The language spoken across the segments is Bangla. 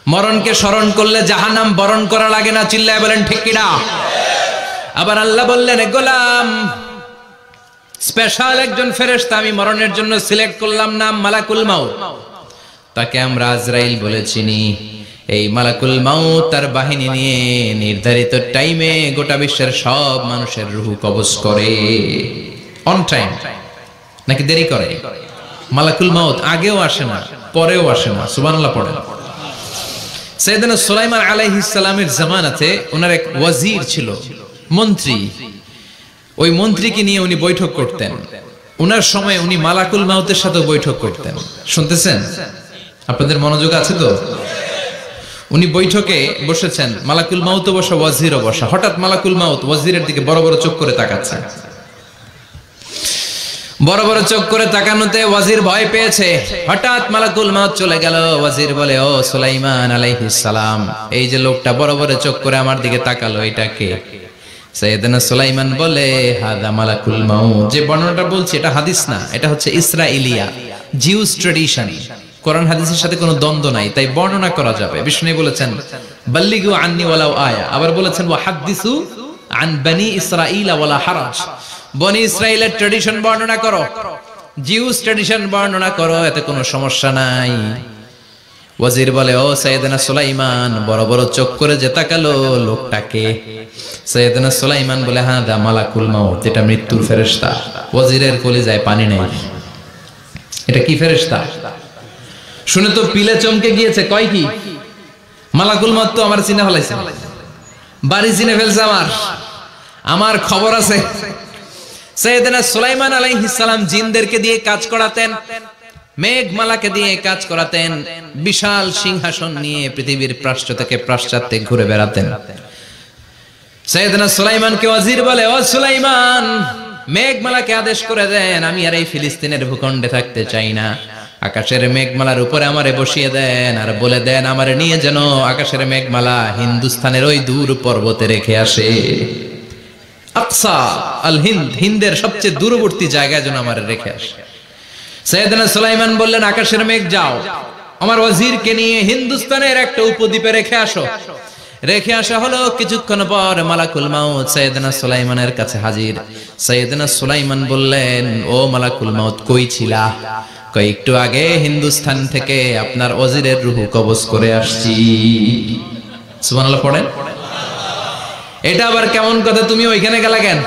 মরণকে স্মরণ করলে জাহান্নাম বরণ করা লাগে না, চিল্লায় বলেন ঠিক কিনা? আবার আল্লাহ বললেন, গোলাম, স্পেশাল একজন ফেরেশতা আমি মরণের জন্য সিলেক্ট করলাম, নাম মালাকুল মাউত। তাকে আমরা আজরাইল বলে চিনি। এই মালাকুল মাউত তার বাহিনী নিয়ে নির্ধারিত টাইমে গোটা বিশ্বের সব মানুষের রূহ কবজ করে। অন টাইম নাকি দেরি করে? মালাকুল মাউত আগেও আসে না, পরেও আসে না। সুবহানাল্লাহ পড়েন। সাইয়েদনা সুলাইমান আলাইহিস সালামের জামানাতে ওনার এক ওয়াজির ছিল, মন্ত্রী। ওই মন্ত্রীকে নিয়ে উনি বৈঠক করতেন। ওনার সময় উনি মালাকুল মাউতের সাথে বৈঠক করতেন। শুনতেছেন? আপনাদের মনোযোগ আছে তো? উনি বৈঠকে বসেছেন, মালাকুল মাউতও বসা, ওয়াজিরও বসা। হঠাৎ মালাকুল মাউত ওয়াজিরের দিকে বড় বড় চোখ করে তাকাচ্ছে। বড় বড় চোখ করে তাকানোতে ওয়াজির ভয় পেয়েছে। হঠাৎ মালাকুল মাউত চলে গেল। ওয়াজির বলে, ও সুলাইমান আলাইহিস সালাম, এই যে লোকটা বড় বড় চোখ করে আমার দিকে তাকালো, এটা কে? সাইয়েদনা সুলাইমান বলে, হাদা মালাকুল মাউত। যে বর্ণনাটা বলছি এটা হাদিস না, এটা হচ্ছে ইসরাইলিয়া, জিউস ট্র্যাডিশন। কোরআন হাদিসের সাথে কোনো দ্বন্দ্ব নাই, তাই বর্ণনা করা যাবে। বিষ্ণু বলেছেন, বাল্লিগু আন্নি ওয়ালাউ আয়া। আবার বলেছেন, ওয়া হাদিসু আন বনি ইসরাঈল ওয়ালা হারাজ। বনি ইসরাইলের ট্র্যাডিশন বর্ণনা করো, জিউস ট্র্যাডিশন বর্ণনা করো, এতে কোনো সমস্যা নাই। ওয়াজির বলে, ও সাইয়েদনা সুলাইমান, বড় বড় চোখ করে যে তাকালো লোকটাকে? সাইয়েদনা সুলাইমান বলে, হ্যাঁ, দা মালাকুল মাউত, এটা মৃত্যুর ফেরেশতা। ওয়াজিরের কলিজায় পানি নেই। এটা কি ফেরেশতা? শুনে তো পিলে চমকে গিয়েছে। কয় কি? মালাকুল মাউত তো আমার চিনে ফেলাইছে, বাড়ি চিনে ফেলছে, আমার খবর আছে। সাইয়েদনা সুলাইমান আলাইহিস সালাম জিনদেরকে দিয়ে কাজ করাতেন, মেঘমালাকে দিয়ে কাজ করাতেন, বিশাল সিংহাসন নিয়ে পৃথিবীর প্রাচ্য থেকে পাশ্চাত্যে ঘুরে বেড়াতেন। সাইয়েদনা সুলাইমানকে ওয়াজির বলে, ও সুলাইমান, মেঘমালাকে আদেশ করে দেন, আমি আর এই ফিলিস্তিনের ভূখণ্ডে থাকতে চাই না। আকাশের মেঘমালার উপরে আমারে বসিয়ে দেন, আর বলে দেন আমারে নিয়ে যেন আকাশের মেঘমালা হিন্দুস্তানের ওই দূর পর্বতে রেখে আসে। আকসা আল হিন্দ, হিন্দের সবচেয়ে দূরবর্তী জায়গায় যেন আমারে রেখে আসে। সাইয়েদনা সুলাইমান বললেন, আকাশের মেঘ যাও, আমার ওয়াজিরকে নিয়ে হিন্দুস্তানের একটা উপদ্বীপে রেখে আসো। রেখে আসা হলো। কিছুক্ষণ পর মালাকুল মাউত সাইয়েদনা সুলাইমানের কাছে হাজির। সাইয়েদনা সুলাইমান বললেন, ও মালাকুল মাউত, কই ছিলা? কই, একটু আগে হিন্দুস্তান থেকে আপনার ওয়াজিরের রূহ কবজ করে আসছি। সুবহানাল্লাহ পড়েন। এটা আবার কেমন কথা, তুমি ওইখানে গেলা কেন?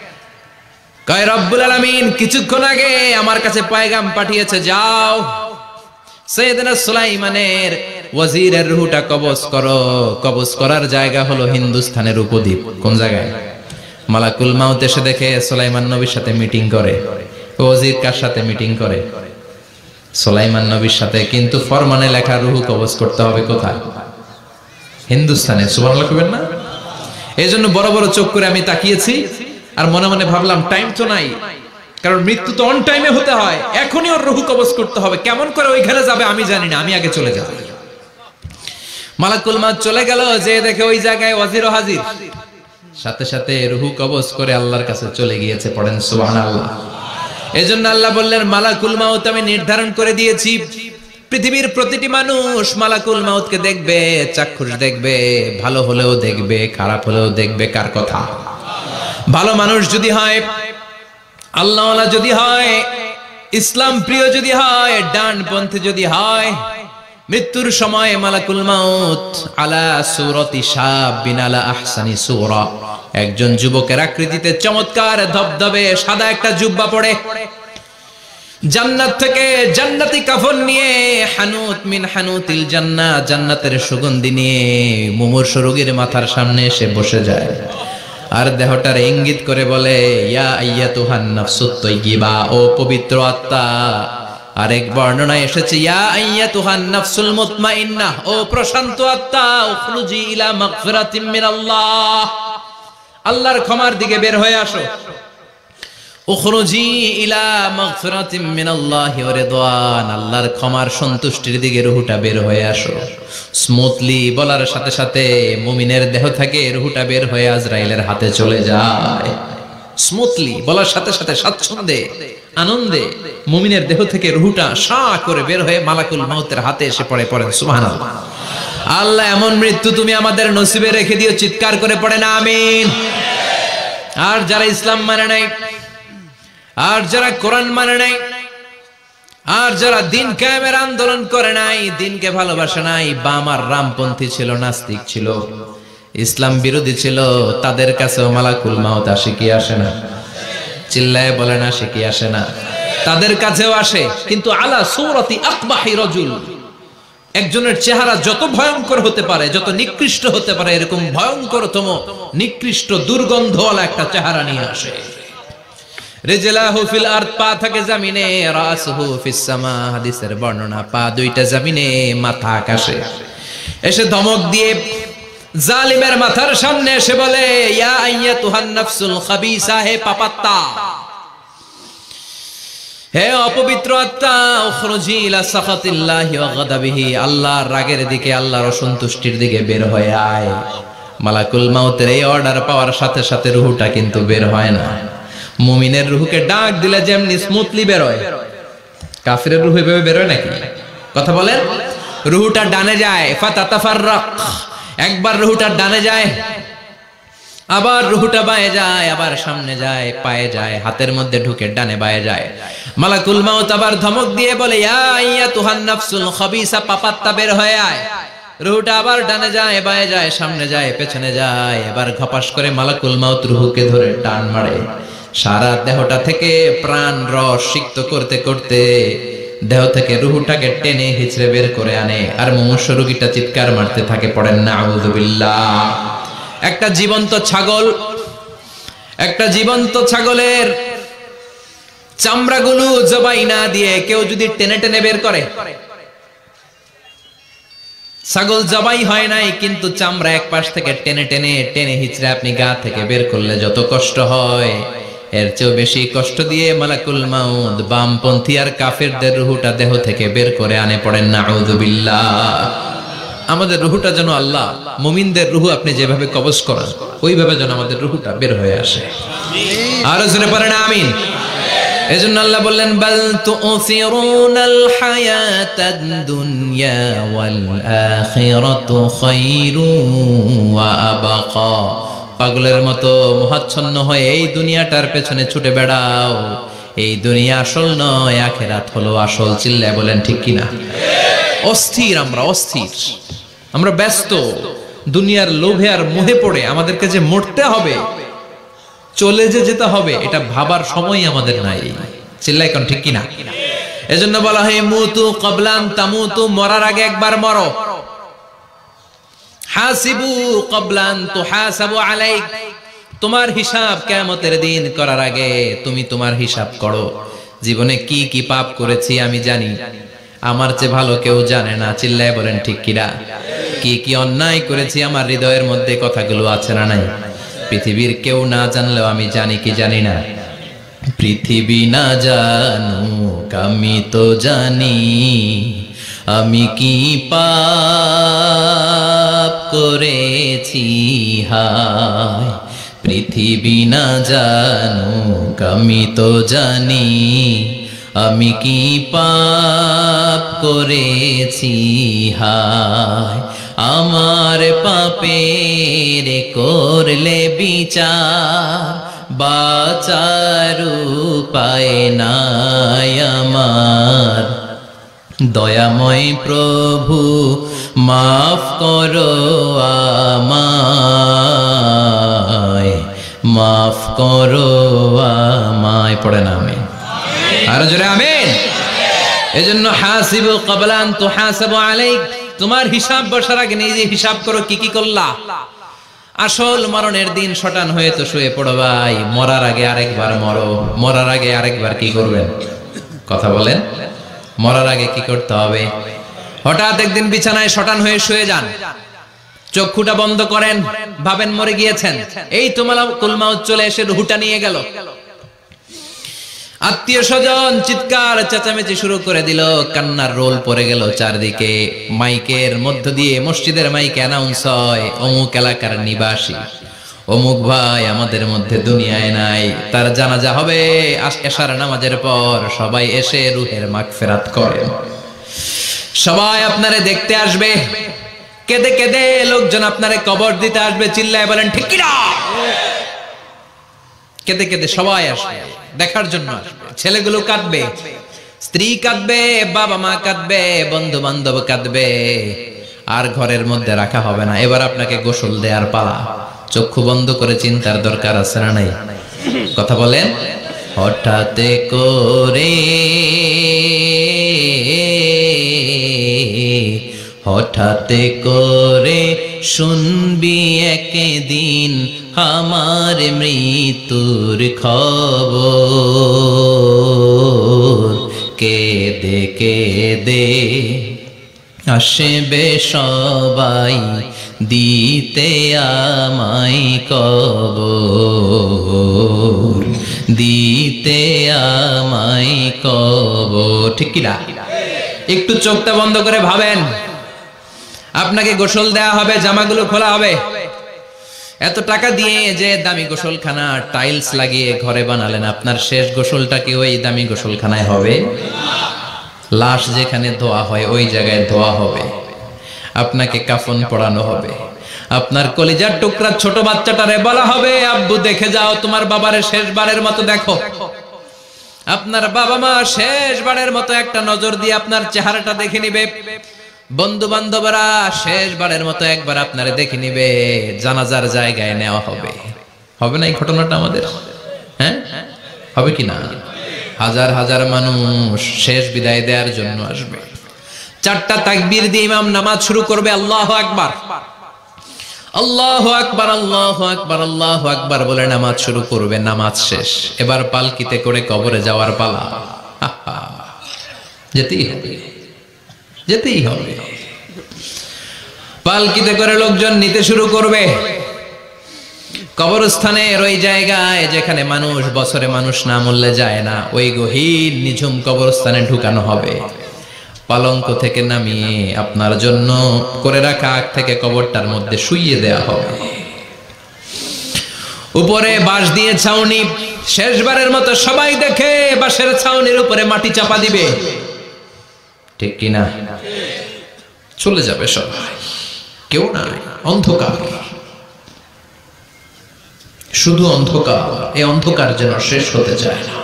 কয়, রব্বুল আলামিন কিছুক্ষণ আগে আমার কাছে পয়গাম পাঠিয়েছে, যাও সাইয়েদনা সুলাইমানের ওয়াজিরের রূহটা কবজ করো। কবজ করার জায়গা হলো হিন্দুস্তানের উপদ্বীপ। কোন জায়গায়? মালাকুল মাউত এসে দেখে সুলাইমান নবীর সাথে মিটিং করে। ওয়াজির কার সাথে মিটিং করে? সুলাইমান নবীর সাথে। কিন্তু ফরমানে লেখা রূহ কবজ করতে হবে কোথায়? হিন্দুস্তানে। সুবহানাল্লাহ কইবেন না? এইজন্য বড় বড় চোখ করে আমি তাকিয়েছি, আর মনে মনে ভাবলাম টাইম তো নাই, কারণ মৃত্যু তো অন টাইমে হতে হয়, এখনই ওর রূহ কবজ করতে হবে। কেমন করে ওইখানে যাবে আমি জানি না, আমি আগে চলে যাব। মালাকুল মাউত চলে গেল, যে দেখে ওই জায়গায় ওয়াজিরও হাজির। সাথে সাথে রূহ কবজ করে আল্লাহর কাছে চলে গিয়েছে। পড়েন সুবহানাল্লাহ। এজন্য আল্লাহ বললেন, মালাকুল মাউত আমি নির্ধারণ করে দিয়েছি, পৃথিবীর প্রতিটি মানুষ মালাকুল মাউতকে দেখবে, চাক্ষুষ দেখবে, ভালো হলেও দেখবে, খারাপ হলেও দেখবে। কার কথা? ভালো মানুষ যদি হয়, আল্লাহওয়ালা যদি হয়, ইসলাম প্রিয় যদি হয়, ডানপন্থী যদি হয়, মৃত্যুর সময় মালাকুল মাউত আলা সূরাতি শাবিন আলা আহসানি সূরা, একজন যুবকের আকৃতিতে চমৎকার ধবধবে সাদা একটা জুব্বা পরে, জান্নাত থেকে জান্নাতি কাফন নিয়ে, হানুত মিন হানুতিল জান্নাহ, জান্নাতের সুগন্ধি নিয়ে মুমূর্ষু রোগীর মাথার সামনে এসে বসে যায়, আর দেহটার ইঙ্গিত করে বলে, ইয়া আইয়াতুহান নাফসুত তাইয়্যিবা, ও পবিত্র আত্মা। আরেক বর্ণনায় এসেছে, ইয়া আইয়াতুহান নাফসুল মুতমাইন্নাহ, ও প্রশান্ত আত্মা, উখরুজি ইলা মাগফিরাতিম মিনাল্লাহ, আল্লাহর ক্ষমার দিকে বের হয়ে আসো। উখরুজি ইলা মাগফিরাতিম মিনাল্লাহি ওয়া রিদওয়ান, আল্লাহর ক্ষমার সন্তুষ্টির দিকে রূহটা বের হয়ে আসো। স্মুথলি বলার সাথে সাথে মুমিনের দেহ থেকে রূহটা বের হয়ে আজরাইলের হাতে চলে যায়। স্মুথলি বলার সাথে সাথে স্বাচ্ছন্দ্যে আনন্দে মুমিনের দেহ থেকে রূহটা সা করে বের হয়ে মালাকুল মাউতের হাতে এসে পড়ে। পড়েন সুবহানাল্লাহ। আল্লাহ এমন মৃত্যু তুমি আমাদের নসিবে রেখে দিও, চিৎকার করে পড়েন আমিন। আর যারা ইসলাম মানে নাই, আর যারা কোরআন মানে নাই, আর যারা দিন কায়েমের আন্দোলন করে নাই, দিনকে ভালোবাসে নাই, বাম আর রামপন্থী ছিল, নাস্তিক ছিল, ইসলাম বিরোধী ছিল, তাদের কাছেও মালাকুল মাউত আসে কি আসে না? চিল্লায় বলে না, আসে কি আসে না? তাদের কাছেও আসে, কিন্তু আলা সূরাতি আকবাহি রাজুল, একজনের চেহারা যত ভয়ঙ্কর হতে পারে, যত নিকৃষ্ট হতে পারে, এরকম ভয়ঙ্করতম নিকৃষ্ট দুর্গন্ধওয়ালা একটা চেহারা নিয়ে আসে। রিজলাহু ফিল আরদ, পা থাকে জমিনে, রাসুহু ফিস সামা, হাদিসের বর্ণনা, পা দুইটা জমিনে, মাথা আকাশে। এসে ধমক দিয়ে জালিমের মাথার সামনে এসে বলে, ইয়া আইয়াতুহান নাফসুল খাবিসা, হে পাপাত্তা, হে অপবিত্র আত্মা, উখরুজি ইলা সাখাতিল্লাহি ওয়া গাদাবিহি, আল্লাহর রাগের দিকে, আল্লাহর অসন্তুষ্টির দিকে বের হয়ে আয়। মালাকুল মাউতের এই অর্ডার পাওয়ার সাথে সাথে রূহটা কিন্তু বের হয় না। মুমিনের রূহকে ডাক দিলে যেমনি স্মুথলি বের হয়, কাফিরের রূহ এভাবে বের হয় নাকি? কথা বলেন। রূহটা ডানে যায়, ফাতাতাফাররাক, একবার রূহটা ডানে যায়, আবার রূহটা বায়ে যায়, আবার সামনে যায়, পায়ে যায়, হাতের মধ্যে ঢুকে ডানে বায়ে যায়। মালাকুল মাউত আবার ধমক দিয়ে বলে, ইয়া আইয়াতুহান নাফসুল খাবিসা, পাপাত্তা, বের হয়ে আয়। রূহটা আবার ডানে যায়, বায়ে যায়, সামনে যায়, পেছনে যায়। এবার ঘপাস করে মালাকুল মাউত রূহকে ধরে টান মারে। সারা দেহটা থেকে প্রাণ রস সিক্ত করতে করতে দেহ থেকে রূহটাকে টেনে হিচড়ে বের করে আনে। আর মুমূর্ষ রোগীটা চিৎকার মারতে থাকে, পড়েন না আউযুবিল্লাহ। একটা জীবন্ত ছাগল, একটা জীবন্ত ছাগলের চামড়াগুলো জবাই না দিয়ে কেউ যদি টেনে টেনে বের করে, ছাগল জবাই হয় নাই কিন্তু চামড়া এক পাশ থেকে টেনে টেনে টেনে হিচড়ে আপনি গা থেকে বের করলে যত কষ্ট হয়, এর চেয়েও বেশি কষ্ট দিয়ে মালাকুল মাউত বামপন্থী আর কাফেরদের রূহটা দেহ থেকে বের করে আনে। পড়েন না আউযুবিল্লাহ। আমাদের রূহটা যেন আল্লাহ, মুমিনদের রূহ আপনি যেভাবে কবজ করেন, ওইভাবে যেন আমাদের রূহটা বের হয়ে আসে। আর জোরে পড়েন আমিন। এজন্য আল্লাহ বললেন, বাল তুসিরুনাল হায়াতাদ দুনিয়া ওয়াল আখিরাতু খায়রুন ওয়া আবকা। পাগলের মতো মোহাচ্ছন্ন হয়ে এই দুনিয়াটার পেছনে ছুটে বেড়াও, এই দুনিয়া আসল নয়, আখিরাত হলো আসল। চিল্লায় বলেন ঠিক কিনা? অস্থির, আমরা অস্থির, আমরা ব্যস্ত দুনিয়ার লোভে আর মোহে পড়ে আমাদেরকে যে মরতে হবে, চলে যে যেতে হবে, এটা ভাবার সময় আমাদের নাই। চিল্লাই কোন ঠিক কিনা? এজন্য বলা হয় মুতু ক্বাবলান তামুতু, মরার আগে একবার মরো। হাসিবু ক্বাবলান তুহাসাবু আলাইক, তোমার হিসাব কিয়ামতের দিন করার আগে তুমি তোমার হিসাব করো। জীবনে কি কি পাপ করেছি আমি জানি, আমার চেয়ে ভালো কেউ জানে না। চিল্লায় বলেন ঠিক কিনা? কি কি অন্যায় করেছি আমার হৃদয়ের মধ্যে কথাগুলো আছে না নাই? পৃথিবীর কেউ না জানলেও আমি জানি কি জানি না? পৃথিবী না জানুক আমি তো জানি, আমি কি পাপ করেছি হায়। পৃথিবী না জানুক আমি তো জানি, আমি কি পাপ করেছি হায়। আমার পাপের করলে বিচার, বাঁচার উপায় নাই আমার। দয়াময় প্রভু মাফ করো আমায়, মাফ করো আমায়। পড়ে না আমিন? আর জোরে আমিন। এজন্য হাসিবু ক্বাবলা আন তুহাসাবু আলাইক, তোমার হিসাব বসার আগে নিজে হিসাব করো কি কি করলা। আসল মরণের দিন শটান হয়ে তো শুয়ে পড়ো ভাই, মরার আগে আরেকবার মরো। মরার আগে আরেকবার কি করবেন? কথা বলেন। মরার আগে কি করতে হবে? হঠাৎ একদিন বিছানায় শটান হয়ে শুয়ে যান, চক্ষুটা বন্ধ করেন, ভাবেন মরে গিয়েছেন। এই তো মালাকুল মাউত চলে এসে রূহটা নিয়ে গেল। আত্মীয় স্বজন চিৎকার চেঁচামেচি শুরু করে দিল, কান্নার রোল পড়ে গেল চারদিকে। মাইকের মধ্য দিয়ে, মসজিদের মাইকে অ্যানাউন্স হয়, অমুক এলাকার নিবাসী অমুক ভাই আমাদের মধ্যে দুনিয়ায় নাই, তার জানাজা হবে এশার নামাজের পর। সবাই এসে রূহের মাগফিরাত করেন, সবাই আপনারে দেখতে আসবে। কেঁদে কেঁদে লোকজন আপনারে কবর দিতে আসবে, চিল্লায় বলেন ঠিক কি না? কেঁদে কেঁদে সবাই আসবে, দেখার জন্য আসবে। ছেলেগুলো কাঁদবে, স্ত্রী কাঁদবে, বাবা মা কাঁদবে, বন্ধু বান্ধব কাঁদবে, আর ঘরের মধ্যে রাখা হবে না। এবার আপনাকে গোসল দেওয়ার পালা। চক্ষু বন্ধ করে চিন্তার দরকার আছে না নাই? কথা বলেন। হঠাৎ করে, হঠাৎ করে শুনবি একদিন আমার মৃত্যুর খবর, কেঁদে কেঁদে আসবে সবাই দিতে আমায় কবর, দিতে আমায় কবর। ঠিক কি না? একটু চোখটা বন্ধ করে ভাবেন, আপনাকে গোসল দেয়া হবে, জামাগুলো খোলা হবে। এত টাকা দিয়ে যে দামি গোসলখানা টাইলস লাগিয়ে ঘরে বানালেন, আপনার শেষ গোসলটা কি ওই দামি গোসলখানায় হবে? লাশ যেখানে ধোয়া হয় ওই জায়গায় ধোয়া হবে। আপনাকে কাফন পরানো হবে। আপনার কলিজার টুকরা ছোট বাচ্চাটারে বলা হবে, আব্বু দেখে যাও তোমার বাবারে শেষবারের মতো দেখো। আপনার বাবা মা শেষবারের মতো একটা নজর দিয়ে আপনার চেহারাটা দেখে নিবে। বন্ধু বান্ধবরা শেষবারের মতো একবার আপনারে দেখে নিবে। জানাজার জায়গায় নেওয়া হবে। হবে না এই ঘটনাটা আমাদের? হ্যাঁ, হবে কি না? হাজার হাজার মানুষ শেষ বিদায় দেওয়ার জন্য আসবে। চারটা তাকবীর দিয়ে ইমাম নামাজ শুরু করবে। আল্লাহু আকবার, আল্লাহু আকবার, আল্লাহু আকবার, আল্লাহু আকবার বলে নামাজ শুরু করবে। নামাজ শেষ। এবার পালকিতে করে কবরে যাওয়ার পালা। যেতেই হবে, যেতেই হবে। পালকিতে করে লোকজন নিতে শুরু করবে। কবরস্থানের ওই জায়গায় যেখানে মানুষ বছরে মানুষ না মরলে যায় না, ওই গহীন নিঝুম কবরস্থানে ঢুকানো হবে। পালঙ্ক থেকে নামিয়ে আপনার জন্য করে রাখা আগ থেকে কবরটার মধ্যে শুইয়ে দেয়া হবে। উপরে বাঁশ দিয়ে ছাউনি, শেষবারের মতো সবাই দেখে বাঁশের ছাউনির উপরে মাটি চাপা দিবে। ঠিক কিনা? চলে যাবে সবাই, কেউ নাই, অন্ধকার, শুধু অন্ধকার। এই অন্ধকার যেন শেষ হতে চায় না।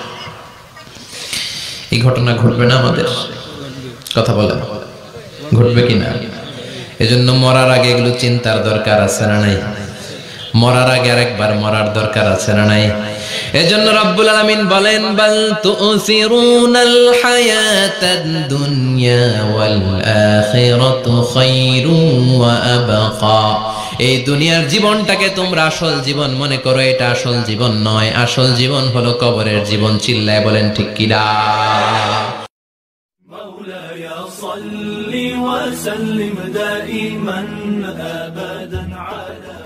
এই ঘটনা ঘটবে না আমাদের? কথা বলেন, ঘটবে কিনা? এজন্য মরার আগে এগুলো চিন্তার দরকার আছে না নাই? মরার আগে আরেকবার মরার দরকার আছে না নাই? এজন্য রব্বুল আলামিন বলেন, বাল তুসিরুনাল হায়াতাদ দুনিয়া ওয়াল আখিরাতু খায়রুন ওয়া আবকা। এই দুনিয়ার জীবনটাকে তোমরা আসল জীবন মনে করো, এটা আসল জীবন নয়। আসল জীবন হলো কবরের জীবন। চিল্লায় বলেন ঠিক কিনা? মাওলায়া সাল্লি ওয়া সাল্লিম দাইমান আবাদান আলা